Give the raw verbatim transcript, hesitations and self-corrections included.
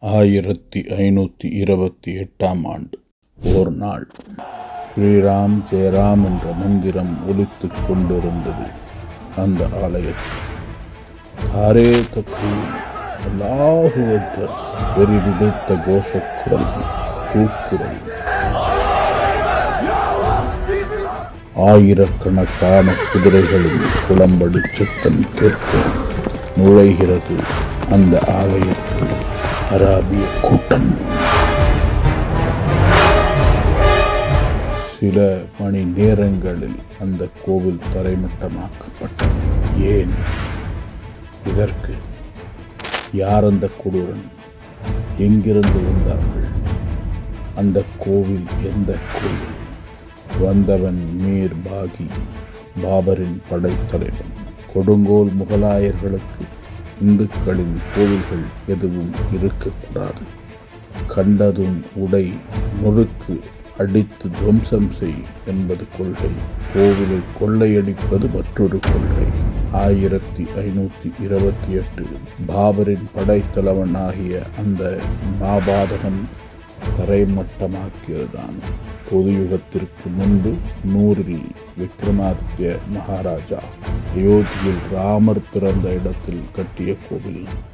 ஆயிரத்தி ஐநூற்றி இருபத்தி எட்டாம் ஆண்டு ஓர் நாள் ஸ்ரீராம் ஜெயராம் என்ற மந்திரம் ஒலித்துக் கொண்டிருந்தது. அந்த ஆலயத்தில் தாரே தப்பி அல்லாஹு அக்பர் வெறிபிடித்த கோஷக்குரல் கூக்குரல். ஆயிரக்கணக்கான குதிரைகளின் குளம்படி சத்தம் கேட்க நுழைகிறது அந்த ஆலயத்தில் அராபிய கூட்டம். சில மணி நேரங்களில் அந்த கோவில் தரைமட்டமாக்கப்பட்டது. ஏன்? இதற்கு யார் அந்த கொடூரன்? எங்கிருந்து வந்தார்கள்? அந்த கோவில் எந்த கோவில்? வந்தவன் மீர் பாகி, பாபரின் படைத்தலைவன். கொடுங்கோல் முகலாயர்களுக்கு இந்துக்களின் கோவில்கள் எதுவும் இருக்கக்கூடாது. கண்டதும் உடை, முழுக்கு, அடித்து துவம்சம் செய் என்பது கொள்கை. கோவிலை கொள்ளையடிப்பது மற்றொரு கொள்கை. ஆயிரத்தி ஐநூற்றி இருபத்தி எட்டு பாபரின் படைத்தலைவன் ஆகிய அந்த மாபாதகன் தரைமட்டமாக்கியதுதான். பொது யுகத்திற்கு முன்பு நூறில் விக்ரமாதித்ய மகாராஜா அயோத்தியில் ராமர் பிறந்த இடத்தில் கட்டிய கோவில்.